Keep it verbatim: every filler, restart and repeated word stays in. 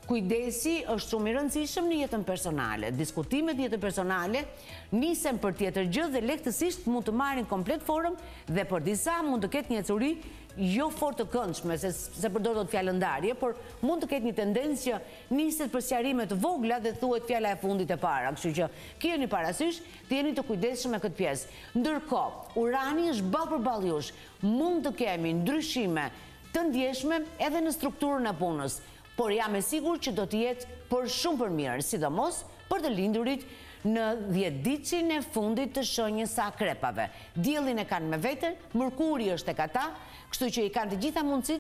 kujdesi është shumë i rëndësishëm në jetën personale. Diskutimet në jetën personale nisen për tjetër gjë dhe lehtësisht mund të marrin komplet formë dhe për disa mund të ketë një ecuri jo fort të këndshme, se, se përdor dot fjalën ndarje, por mund të ketë një tendencë që niset për sqarime të vogla dhe thuhet fjala e fundit e para. Kështu që keni parasysh të jeni të kujdesshëm me këtë pjesë. Ndërkohë, Urani është ballë për ballë jush. Mund të kemi ndryshime të ndjeshme edhe në strukturën e punës, por jam e sigurt që do të jetë për shumë për mirë, sidomos për të lindurit në dhjetëditësin e fundit të shenjës së akrepave. Diellin e kanë me vete, Mërkuri është tek ata, kështu që i kanë të gjitha mundësitë